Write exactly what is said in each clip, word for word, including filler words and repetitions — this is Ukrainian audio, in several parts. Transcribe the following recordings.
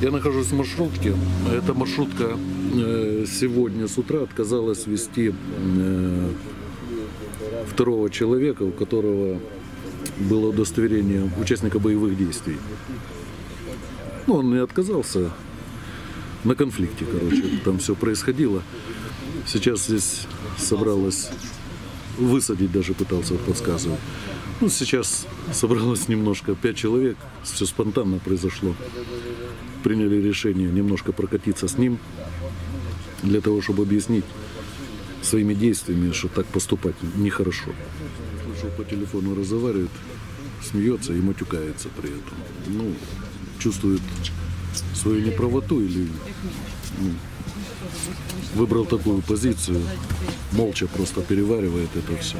Я нахожусь в маршрутке. Эта маршрутка сегодня с утра отказалась везти второго человека, у которого было удостоверение участника боевых действий. Ну, он не отказался, на конфликте, короче, там все происходило. Сейчас здесь собралась высадить, даже пытался, вот подсказывать. Ну, сейчас собралось немножко, пять человек, все спонтанно произошло. Приняли решение немножко прокатиться с ним, для того, чтобы объяснить своими действиями, что так поступать нехорошо. Слышал, по телефону разговаривает, смеется и матюкается при этом. Ну, чувствует свою неправоту или ну, выбрал такую позицию, молча просто переваривает это все.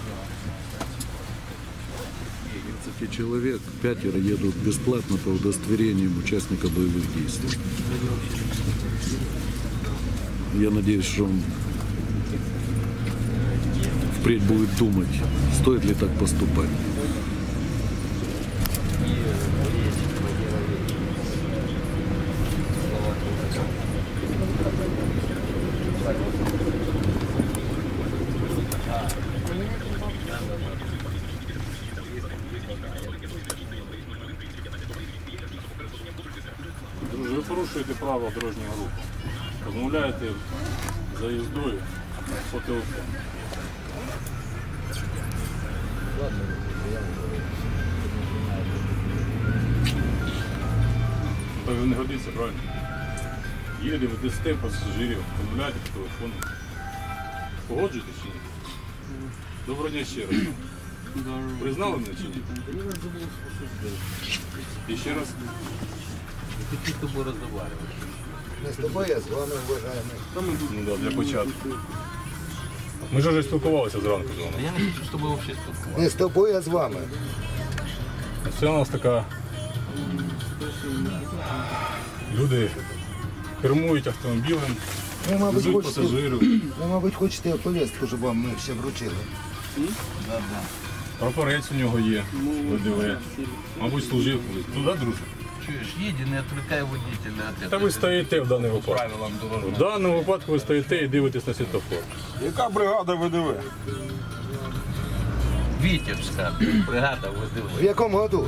тридцать человек, пятеро едут бесплатно по удостоверениям участника боевых действий. Я надеюсь, что он впредь будет думать, стоит ли так поступать. Ви порушуєте правила дорожнього руху. Розмовляєте за їздою по телефону. Так не годиться, правильно? Їде, ведете пасажирів, розмовляєте по телефону. Погоджуєтесь чи ні? Доброго дня ще раз. Признали мене чи ні? І ще раз. Ти з тобою розмовляєш. Не з тобою, а з вами, вважаємо. Ну да, для початку. Ми ж вже спілкувалися зранку з вами. Я не хочу з тобою взагалі спілкуватися. Не з тобою, а з вами. Це у нас така... Люди кермують автомобілем, Ви, мабуть, везуть хочете, пасажирів. ви, мабуть, хочете повістку, щоб вам ми ще вручили. Прапорець у нього є, ВДВ. Мабуть, служив колись. Туди, друже? Чуєш, їде, не відвлекай водителя від Та ви стоїте в даному випадку. правилам дорожнього. В даному випадку ви стоїте і дивитесь на світлофор. Яка бригада ВДВ? Вітівська бригада В ВДВ. якому году?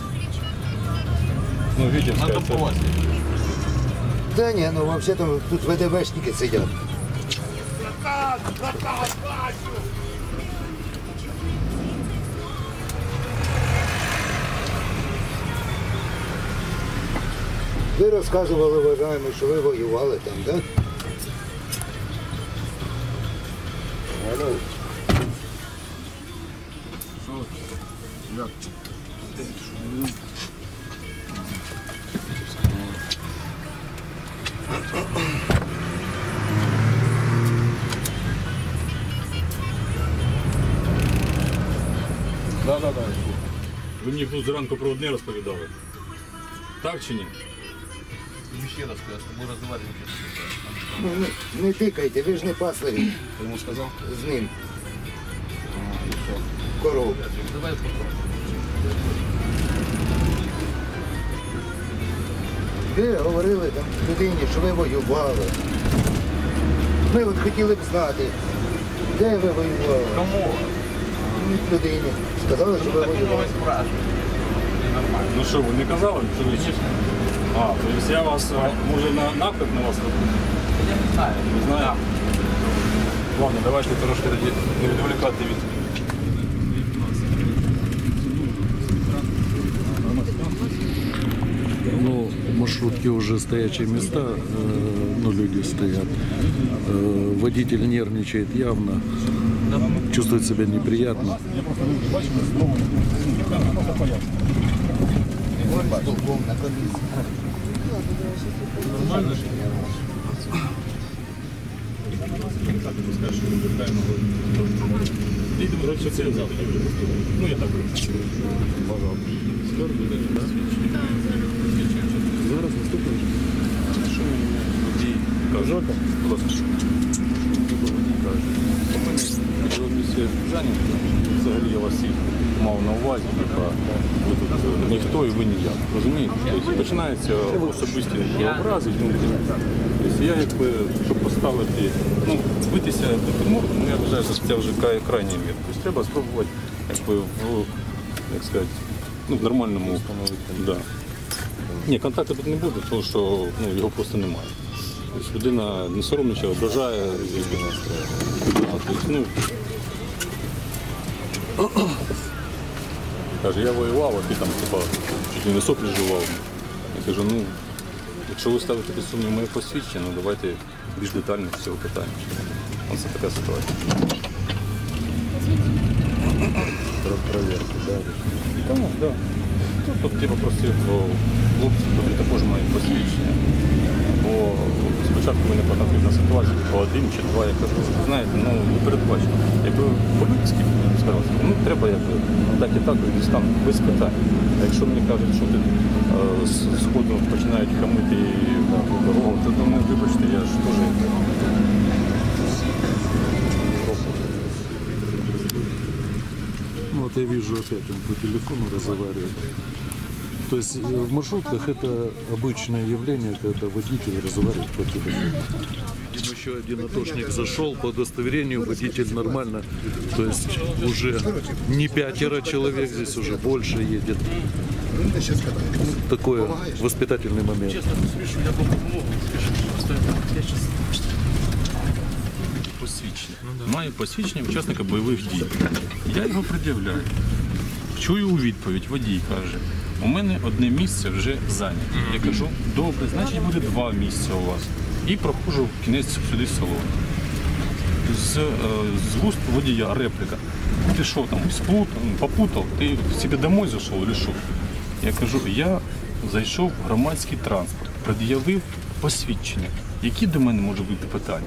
Ну, На Вітівська це. допомозі. Та ні, ну взагалі тут ВДВшники сидять. Ви розказували, вважаємо, що ви воювали там, так? Алло. Да, да, да. Ви мені тут зранку про одне розповідали. Так чи ні? Тобі ще раз кажу, з тобою розмовляти. Ну, не, не тикайте, ви ж не пасли Ти йому сказав? з ним. Корову. Давай попробуй. Ви говорили там людині, що ви воювали. Ми от хотіли б знати, де ви воювали. Кому? Ну, людині. Сказали, що ви Так його воювали. і спрашивають. Нормально. Ну що, ви не казали? Що ви чи? А, тобто я вас, а, може, на наклеп на вас роблю? Я не знаю. Не знаю. Ладно, давайте трошки тоді не відволікати від... Ну, в маршрутке уже стоячие места, э, ну, люди стоят. Э, водитель нервничает явно, чувствует себя неприятно. Столбом на комісії. Нормально ж? Коротше, це я взяв. Ну, я так роблю. Пожалуйста. Скоро буде, так? Зараз наступний. Що мені водій каже? Будь ласка. У мене місце Жанівка. взагалі я вас всіх мав на увазі, типа, ви тут е, ніхто і ви ніяк. Розумієте? Тобто починаються особисті образи. Ну, тобто я якби, щоб поставити, ну, збитися під морду, ну, я вважаю, що це вже край, крайній мір. Тобто треба спробувати якби, в, як сказати, ну, в нормальному. Да. Ні, контакту тут не буде, тому що ну, його просто немає. Тобто людина не соромнича, ображає. Тобто, ну, каже, я воював, а ти там типа, чуть не соплі жував. Я кажу, ну, якщо ви ставите під сумнів моє посвідчення, ну давайте більш детально з цього питання. Ось це така ситуація. Проверка, да. Так, так. Тут я попросив хлопців, які також мають посвідчення. Бо спочатку мене потрапила ситуація, по один чи два, я кажу, знаєте, ну не передбачено. Якби по-людськи старався, ну треба якби так і так, і там без питань. А якщо мені кажуть, що ти е, з сходу починають хамити дорогу, то ну, вибачте, я ж теж. Ну, вот я вижу опять, он по телефону разговаривает. То есть э, в маршрутках это обычное явление, когда водитель разговаривает по телефону. Еще один атошник зашел, по удостоверению водитель нормально. То есть уже не пятеро человек, здесь уже больше едет. Такой воспитательный момент. Посвідчення. Маю посвідчення учасника бойових дій. Я його пред'являю. Чую у відповідь, водій каже, у мене одне місце вже зайняте. Я кажу, добре, значить буде два місця у вас. І проходжу в кінець сюди в салон. З, е, з вуст водія репліка. Ти що там, сплутав, попутав? Ти собі домой зайшов чи що? Я кажу, я зайшов в громадський транспорт, пред'явив посвідчення. Які до мене можуть бути питання?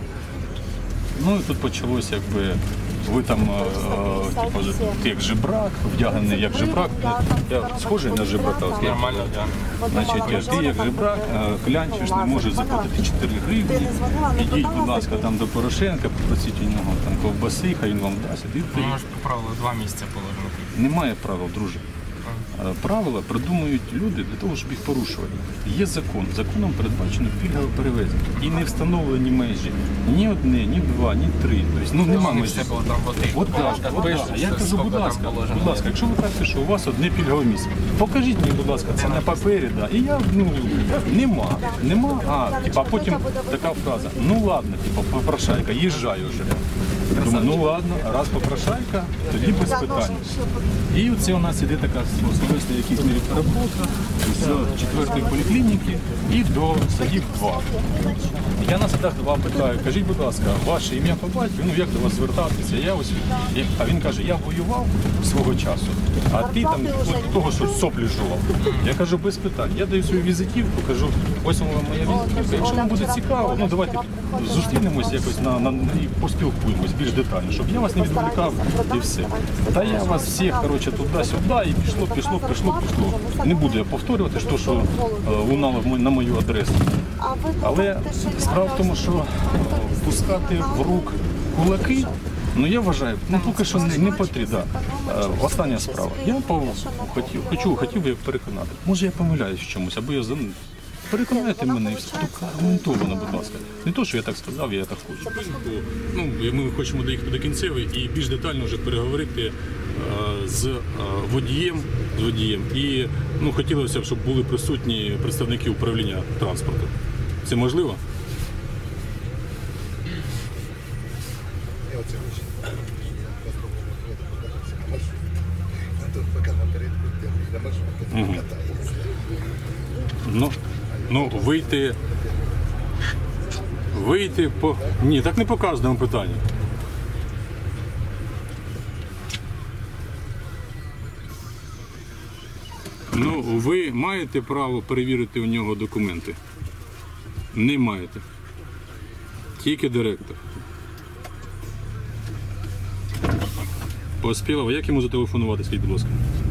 Ну і тут почалося, якби, ви там, е, типу, ти як жебрак, вдягнений як жебрак. Я схожий на жебрака. Нормально, так. Значить, ти як жебрак, е, клянчиш, не можеш заплатити чотири гривні. Ідіть, будь ласка, там до Порошенка, попросіть у нього там ковбаси, хай він вам дасть. Ідіть. Ну, може, по правилу два місця положено. Немає правил, друже. Е, Правила придумують люди для того, щоб їх порушувати. Є закон. Законом передбачено пільгове перевезення. І не встановлені межі. Ні одне, ні два, ні три. Тобто, ну, нема межі. Це було там води. От так, от так. Я кажу, будь ласка, будь ласка, якщо ви кажете, що у вас одне пільгове місце, покажіть мені, будь ласка, це на папері, да. І я, ну, нема, нема, а, типа, а потім така фраза, ну ладно, типа, попрошайка, їжджай уже. Я думаю, ну ладно, раз попрошайка, тоді без питань. І оце у нас іде така особиста якісь мірі переробка з четвертої поліклініки і до садів два. Я на садах два питаю, кажіть, будь ласка, ваше ім'я по батьку, ну як до вас звертатися? Я ось, я- а він каже, я воював свого часу, а ти там от того, що соплі жував. Я кажу, без питань. Я даю свою візитівку, кажу, ось вона моя візитівка. Якщо вам буде цікаво, ну давайте зустрінемось якось на, на, і поспілкуємось більш детально, щоб я вас не відволікав і все. Та я вас всіх, коротше, туди-сюди і пішло, пішло, пішло, пішло. Не буду я повторювати, що, що е, лунало в мо- на мою адресу. Але справа в тому, що е, пускати в рук кулаки, ну я вважаю, ну поки що не, не потрібно. Е, Остання справа. Я по- хотів, хочу, хотів би їх переконати. Може я помиляюсь в чомусь, або я за- переконайте мене і все. Так аргументовано, будь ласка. Не то, що я так сказав, я так хочу. Ну, ми хочемо доїхати до кінцевої і більш детально вже переговорити е, з е, водієм, з водієм. І ну, хотілося б, щоб були присутні представники управління транспорту. Це можливо? Я оце хочу. А тут поки наперед на маршрутку катається. Ну, ну вийти. Вийти по. Ні, так не по кожному питанню. Ну, ви маєте право перевірити у нього документи? Не маєте. Тільки директор. Поспілов, як йому зателефонувати, скажіть, будь ласка?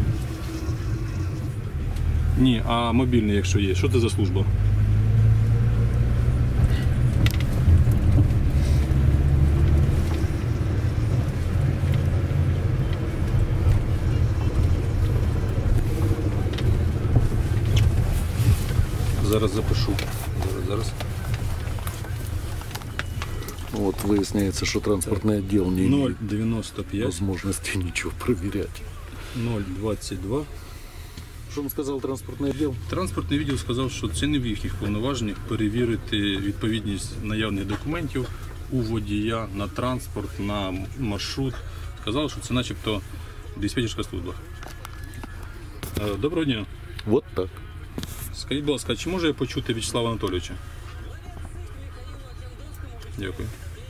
Ні, а мобільний, якщо є. Що це за служба? Зараз запишу. Зараз, зараз. Вот выясняется, что транспортный отдел не ноль имеет дев'яносто п'ять возможности ничего проверять. ноль двадцять два. Что он сказал, транспортный отдел? Транспортний відділ сказав, що це не в їхніх повноваженнях перевірити відповідність наявних документів у водія на транспорт, на маршрут. Сказали, що це начебто диспетчерська служба. Е, Доброго дня. Вот так. Скажіть, будь ласка, чи можу я почути В'ячеслава Анатолійовича? Дякую.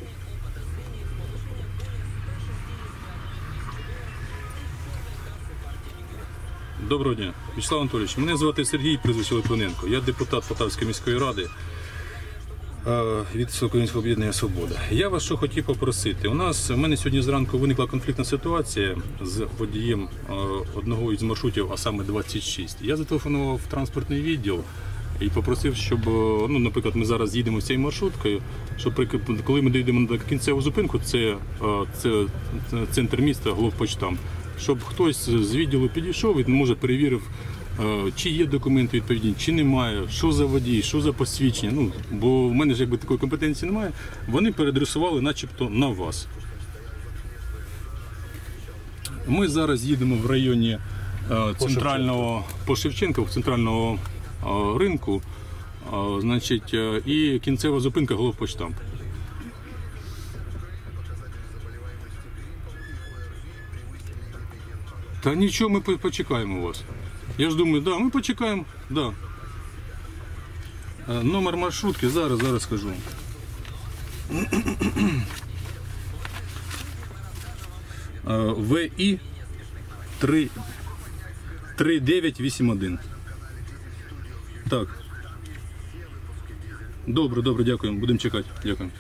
Доброго дня. В'ячеслав Анатолійович, мене звати Сергій, прізвище Литвиненко. Я депутат Полтавської міської ради е, від Всеукраїнського об'єднання «Свобода». Я вас що хотів попросити. У нас, у мене сьогодні зранку виникла конфліктна ситуація з водієм е, одного із маршрутів, а саме двадцять шість. Я зателефонував в транспортний відділ і попросив, щоб, е, ну, наприклад, ми зараз їдемо цією маршруткою, щоб при- коли ми доїдемо до кінцеву зупинку, це, е, це, це центр міста, главпочтамт, щоб хтось з відділу підійшов і, може, перевірив, е, чи є документи відповідні, чи немає, що за водій, що за посвідчення. Ну, бо в мене ж якби такої компетенції немає. Вони переадресували начебто на вас. Ми зараз їдемо в районі е, центрального, по Шевченка, центрального е, ринку, е, значить, е, і кінцева зупинка главпочтамт. Та нічого, ми по- почекаємо вас. Я ж думаю, да, ми почекаємо, да. Е, Номер маршрутки зараз, зараз скажу. Е, ВІ три дев'ять вісім один. Так. Добре, добре, дякуємо. Будемо чекати. Дякую.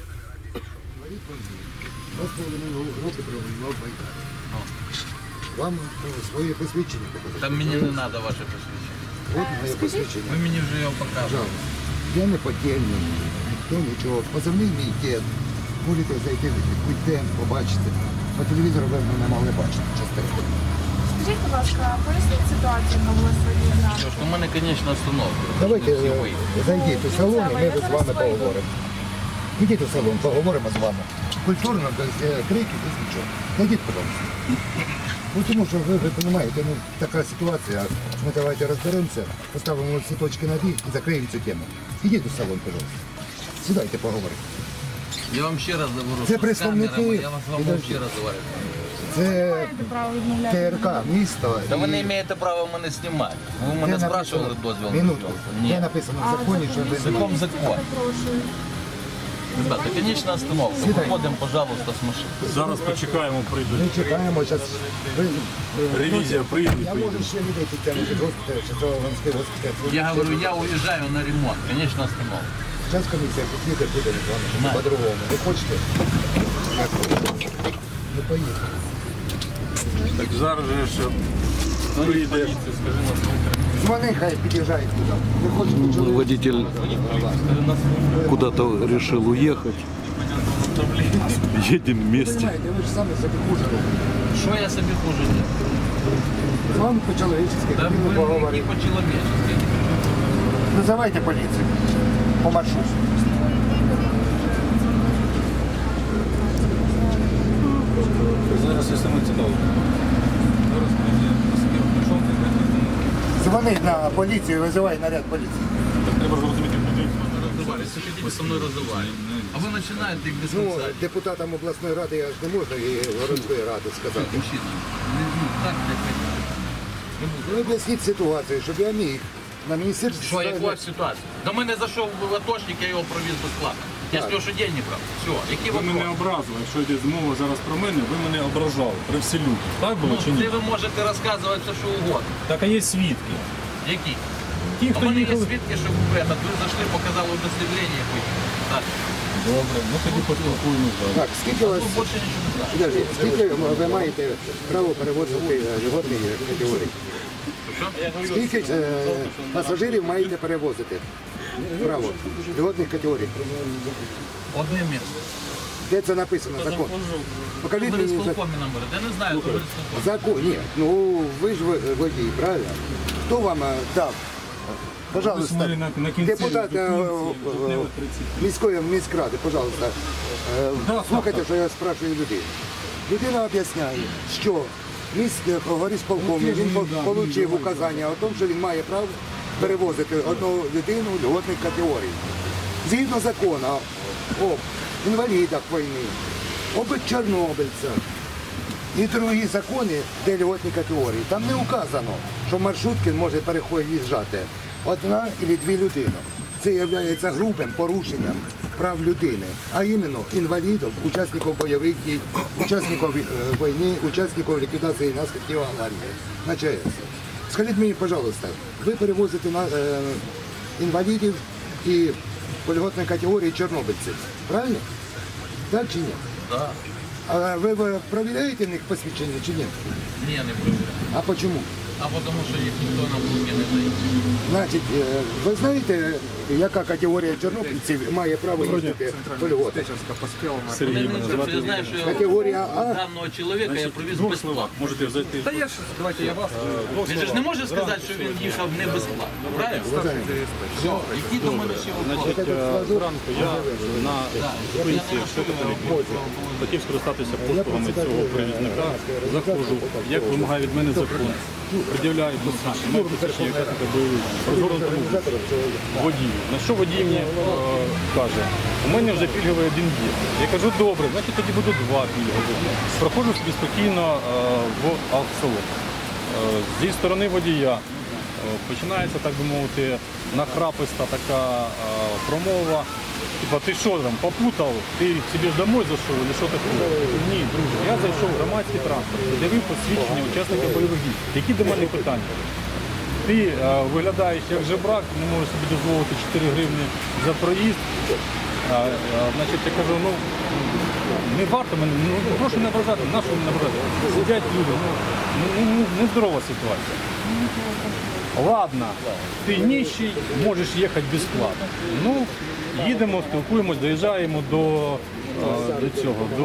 Вас половину роки проводила байка. Вам ну, своє посвідчення показати. Та мені не треба ваше посвідчення. От моє посвідчення. Ви мені вже його показували. Пожалуйста. Я не подільний, ніхто нічого. Позивний мій дід. Будете зайти в будь-де, побачите. По телевізору ви мене могли бачити частенько. Скажіть, будь ласка, поясніть ситуацію, яка була сьогодні зранку. У мене, звісно, остановка. Давайте Всі е, виїхали. зайдіть у салон і ми з вами поговоримо. Ідіть у салон, поговоримо з вами. Культурно, без е, криків, без нічого. Зайдіть, будь ласка. Ну, тому що ви, ви розумієте, ну, така ситуація. Ми давайте розберемося, поставимо всі точки над «і» і закриємо цю тему. Ідіть у салон, пожалуйста. Сідайте, поговоримо. Я вам ще раз говорю, Це що з представники- камерами, я вас вам Підожди. ще раз говорю. Це Маєте право відмовляти. ТРК, місто. Та ви і- не маєте права мене знімати. Ви Де мене написано- спрашували дозвіл на Минутку. зйомку? Де Ні. написано в А законі, що ви... Закон закон. Перепрошую. Ребята, конечна остановка. Сідай. Виходимо, пожалуйста, з машини. Зараз почекаємо, прийде. Ми чекаємо, зараз... Ревізія прийде. Я можу ще людей підтягнути з госпіталю, чи з Ланської госпіталю. Я говорю, я уезжаю на ремонт. Конечна остановка. Зараз комісія підійде, буде з вами, Знаю. по-другому. Ви хочете? Не поїхали. Так зараз же ж прийде. Дзвони, хай під'їжджають туди. Ви хочете чоловік? Водитель куда-то решил уехать. Едем вместе. Знаєте, ви ж самі собі хуже робите. Що я собі хуже делаю? З вами по-чоловічески, Да хотіли ви не поговорити. по-человечески. Визивайте поліцію. По маршруту. Зараз я саме цікаво. Зараз прийде пішов, Дзвони на поліцію, визивай наряд поліції. треба зрозуміти, куди. Вы со мной разговариваете. А вы начинаете их без Ну, конца. депутатам обласної ради я ж не можу і городської ради сказати. Мужчина, ну, ну, так не хотите. Ну, об'ясніть ситуацію, щоб я міг на міністерстві... Що, яка ситуація? До мене зайшов атошник, я його провіз безплатно. Я з нього ще день не брав. Все, які Ви мене вопроси? образили, якщо йде змова зараз про мене, ви мене ображали при вселюді. Так було чи Ну, ні? Це ви можете розказувати все, що угодно. Так, а є свідки. Які? Ті, У хто мене є їхали. свідки, що ви это, ви зайшли, показали удостоверення. Так, Добре, ну тоді поспілкуємося. Так, скільки у вас... ну, більше нічого не знаю. Підожди, скільки ви маєте право перевозити льготні категорії? Що? Скільки е, пасажирів маєте перевозити? Право. Льготних категорій. Одне місце. Де це написано? Закон. Покажіть мені закон. Товариспілкомі номер. Я не знаю, товариспілкомі. Закон. Ні, ну ви ж ви- водій, правильно? Хто вам е, дав Пожалуйста, смотри, на- на кінці, депутат е, на е, кінці, е, міської міськради, пожалуйста, е, слухайте, що я спрашиваю людину. Людина об'ясняє, що міський горисполком, він отримав указання о тому, що він має право перевозити одну людину льготних категорій. Згідно закону об інвалідах війни, об чорнобильцях і другі закони, де льготні категорії. Там не указано, що маршрутки може переїжджати одна або дві людини. Це є грубим порушенням прав людини, а іменно інвалідів, учасників бойових дій, учасників е, війни, учасників ліквідації наслідків аварії на ЧАЕС. Скажіть мені, пожалуйста, ви перевозите на, е, інвалідів і по льготній категорії чорнобильців, правильно? Так чи ні? Да. А ви, ви перевіряєте в них посвідчення чи ні? Ні, не проверяю. А чому? А потому що їх ніхто на руки не дає. Значить, е, ви знаєте, яка категорія чорнобильців має право їздити по льготах? Сергій мене Я звати. знаю, що Категорія А. даного чоловіка я привіз Двох безплатно. словах можете зайти. Та я ж, давайте я вас. Двох Він же ж не може сказати, що він їхав не безплатно, правильно? Все, які до мене ще вопроси? Значить, е, зранку я на зупинці хотів скористатися послугами цього перевізника. Заходжу, як вимагає від мене закон. Пред'являю посвідчення, маю посвідчення учасника бойових дій. Розгорнутому водію. На що водій мені е, каже, у мене вже пільговий один є. Я кажу, добре, значить тоді буду два пільгові. Проходжу собі спокійно е, в автосалон. Е, зі сторони водія е, починається, так би мовити, нахраписта така е, промова. Типа, ти що там, попутав, ти собі ж домой зайшов, чи що таке? Ні, друже, я зайшов в громадський транспорт, пред'явив посвідчення учасника бойових дій. Які до мене питання? Ти е, виглядаєш як жебрак, не можеш собі дозволити чотири гривні за проїзд. Е, е, значить, я кажу, ну, не варто мене, ну, прошу не ображати, на що мене ображати? Сидять люди, ну, ну, ну, нездорова ситуація. Ладно, ти нищий, можеш їхати безплатно. Ну, їдемо, спілкуємось, доїжджаємо до, е, до цього, до,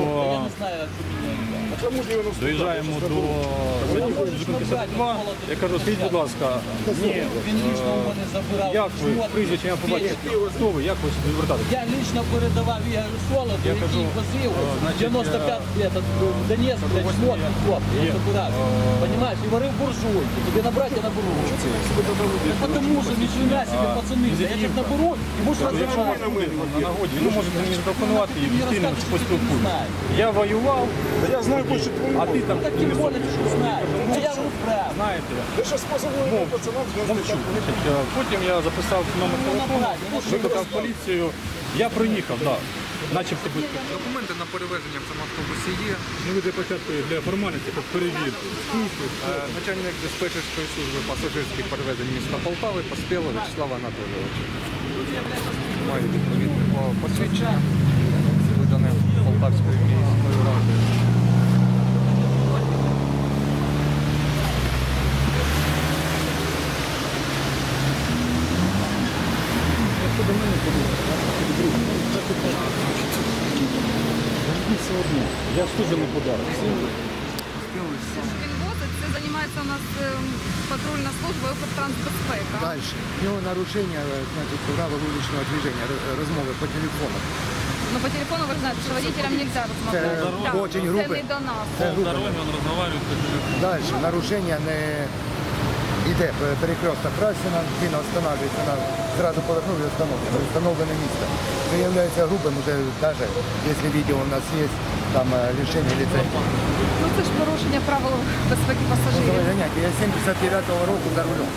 доїжджаємо до п'ятдесят два. Я кажу, скажіть, будь ласка, ні, е, як ви, прізвище, я побачив, хто ви, як ви сюди звертатися? Я лично передавав Ігорю Солоду, Я який кажу, возив е, значить, дев'яносто п'ять этот, Донецк, блядь, шмотки, хлопці, є, я забирав. Понимаешь, і варив буржуйки, тобі набрати я наберу. Так потому що ніхрена себе, пацани, я тебе наберу, і будеш розривати. На нагоді, він може мені зателефонувати і встигнемо поспілкуємося. Я воював, Я знаю больше твою. а ти там Так тим більше, що ти знаєш. Ну я говорю правду. знаєте. Я сейчас позову пацанам, Мовчу. Значить, е, потім я записав номер телефону, викликав поліцію. Я приїхав, так. Начебто без Документи на перевезення в цьому автобусі є. ну, ви для початку для формальності як перевірки. Е, Начальник диспетчерської служби пасажирських перевезень міста Полтави Поспєлов Вячеслав Анатолійович. Маю відповідне посвідчення, видане Полтавською міською радою. Все одно. Я ж теж не подарок. Він возить, це займається у нас ем, патрульна служба Укртрансбезпека. Далі. У нього нарушення, е, значить, правил вуличного движення, р- розмови по телефону. Ну по телефону ви ж знаєте, що водителям не можна розмовляти. Це Так, очень це грубе. не до нас. Це грубо. Дороги він розмовляє по телефону. Далі. Нарушення не йде перекресток Красіна, він останавливається, на, зразу повернув і встановлено. Встановлене місце. Це є грубим, уже навіть, якщо відео у нас є, там е, лишення ліцензії. Ну це ж порушення правил безпеки пасажирів. Давай, ганяйте, я сімдесят дев'ятого року за рулем.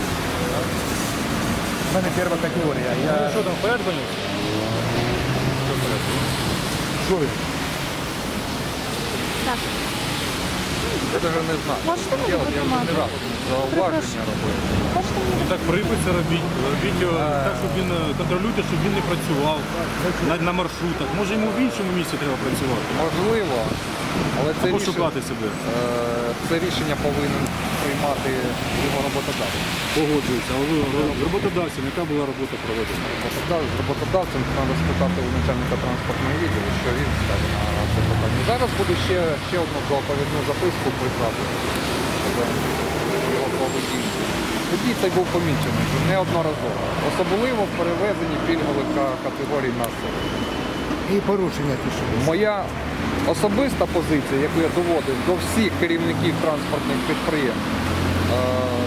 У мене перша категорія. Я... Що там, поряд гонив? Що ви? Так. Я навіть не знаю. Можете мені Я вже не раз зауваження робив. Можете мені Так приписи робіть, робіть його так, щоб він е, контролюйте, щоб він не працював на, на маршрутах. Може йому в іншому місці треба працювати. Можливо, але це Або рішення, шукати себе. е, це рішення повинен приймати його роботодавець. Погоджується, але ви ро- з роботодавцем, яка була робота проведена? Роботодавець- З роботодавцем треба спитати у начальника транспортного відділу, що він скаже на це питання. Зараз буду ще, ще одну доповідну записку писати. Його поведінку. водій цей був помічений вже неодноразово. Особливо в перевезенні пільгових ка- категорій населення. І порушення ті, що є. Моя особиста позиція, яку я доводив до всіх керівників транспортних підприємств, е,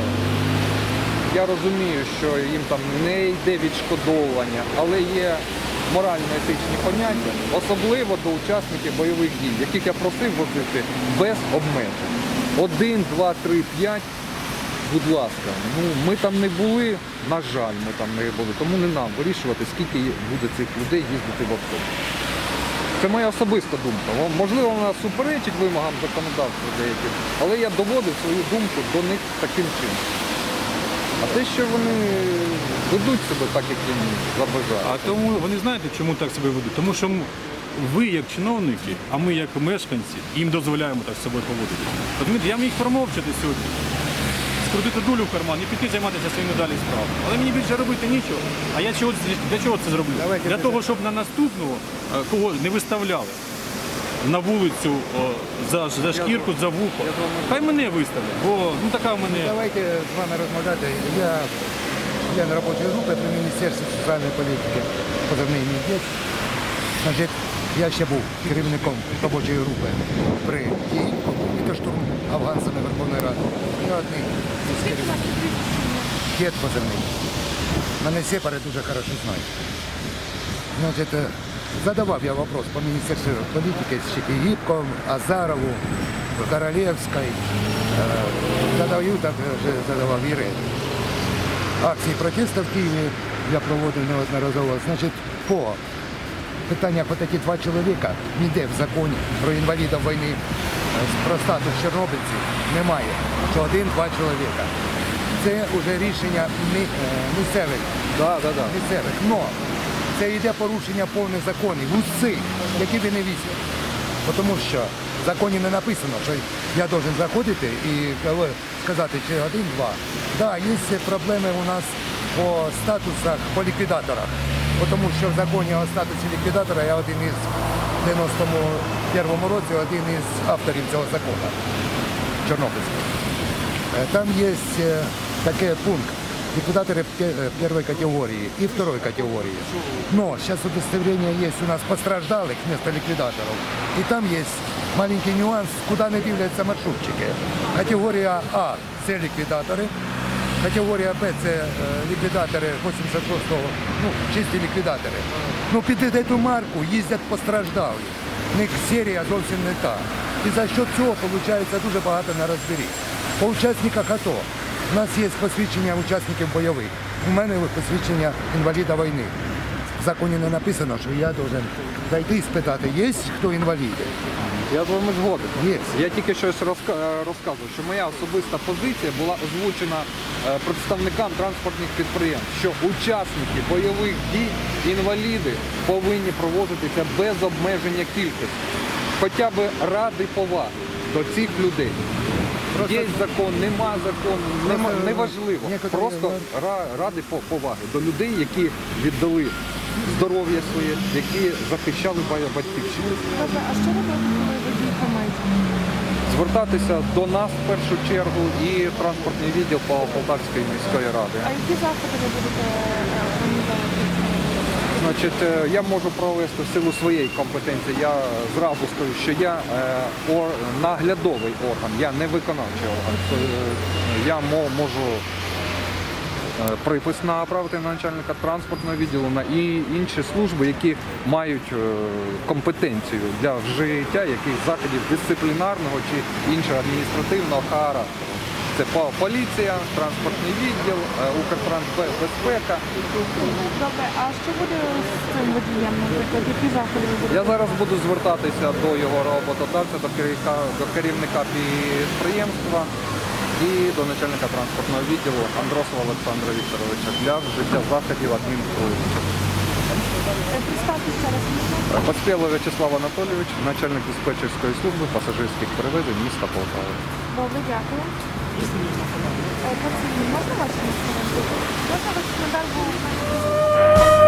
я розумію, що їм там не йде відшкодовування, але є морально-етичні поняття, особливо до учасників бойових дій, яких я просив возити без обмежень. Один, два, три, п'ять, будь ласка. Ну, ми там не були, на жаль, ми там не були, тому не нам вирішувати, скільки буде цих людей їздити в автобусі. Це моя особиста думка. О, можливо, вона суперечить вимогам законодавства деяких, але я доводив свою думку до них таким чином. А те, що вони ведуть себе так, як їм забажають. А тому вони знаєте, чому так себе ведуть? Тому що ви, як чиновники, а ми як мешканці, їм дозволяємо так з собою поводити. Розумієте, я міг промовчати сьогодні, скрутити дулю в карман і піти займатися своїми далі справами. Але мені більше робити нічого. А я чого, для чого це зроблю? Давайте Для ми- того, щоб на наступного, е, кого не виставляли на вулицю о, за, за шкірку, за вухо. Хай мене виставлять, бо ну така в мене. Давайте з вами розмовляти. Я член робочої групи при Міністерстві соціальної політики, позивний мій є. Значить, я ще був керівником робочої групи при дії, і то штурм афганцями Верховної Ради. Я одний із керівників. Дід позивний. Мене сепари дуже хорошо знають. Значить, е, задавав я вопрос по Міністерству політики з Щепігіпком, Азарову, Королевській. Е, Задаю, так вже задавав Іри. Акції протесту в Києві я проводив неодноразово. Значить, по питаннях от ці два чоловіка ніде в законі про інвалідів війни, е, про статус чорнобильців немає, що один-два чоловіка. Це вже рішення мі- е, місцевих. Да, да, да. місцевих. Но це йде порушення повних законів, усіх, які ви не візьмете. Тому що в законі не написано, що я должен заходити і коли сказати, чи один-два. Так, да, є проблеми у нас по статусах, по ліквідаторах. Тому що в законі о статусі ліквідатора я один із в дев'яносто першому році один із авторів цього закону Чорнобильського. Е, Там є е, такий пункт. Ликвидаторы пе- первой категории и второй категории. Но сейчас удостоверение есть у нас постраждалых вместо ликвидаторов. И там есть маленький нюанс, куда не дивляться маршрутчики. Категория А – це ліквідаторы. Категорія Б – це е, ліквідатори вісімдесят шостого, ну, чисті ліквідатори. Ну, під цю марку їздять постраждалі. В них серія зовсім не та. І за що цього виходить дуже багато на розбірі. По учасниках АТО. У нас є посвідчення учасників бойових. У мене посвідчення інваліда війни. В законі не написано, що я должен зайти і спитати, є хто інваліди? Я з вами згоден. Є. Я тільки щось розка- розказував, що моя особиста позиція була озвучена е, представникам транспортних підприємств, що учасники бойових дій, інваліди повинні проводитися без обмеження кількості. Хоча б ради поваги до цих людей. Є закон, нема закону, нема, Просто, неважливо. некоторі- Просто ра- ради по- поваги до людей, які віддали здоров'я своє, які захищали бая- батьківщину. Добре, а що робити, коли водій хамить? Звертатися до нас в першу чергу і транспортний відділ по Полтавської міської ради. А які заходи ви будете е, організовувати? Значить, е, я можу провести в силу своєї компетенції. Я зразу скажу, що я е, ор- наглядовий орган, я не виконавчий орган. Це, е, Я мо- можу е, припис направити на начальника транспортного відділу на і інші служби, які мають е, компетенцію для вжиття якихось заходів дисциплінарного чи іншого адміністративного характеру. Це по- поліція, транспортний відділ, е, Укртрансбезпека. Добре, а що буде з цим водієм, наприклад, які заходи ви будете? Я зараз буду звертатися до його роботодавця, до керівника, до керівника підприємства і до начальника транспортного відділу Андросова Олександра Вікторовича для вжиття заходів адмінпроявлення. Е, Представте ще раз можна? Поспєлов В'ячеслав Анатолійович, начальник диспетчерської служби пасажирських перевезень міста Полтави. Добре, дякую. Е, Пацани, можна вас? Можна ваш коментар був?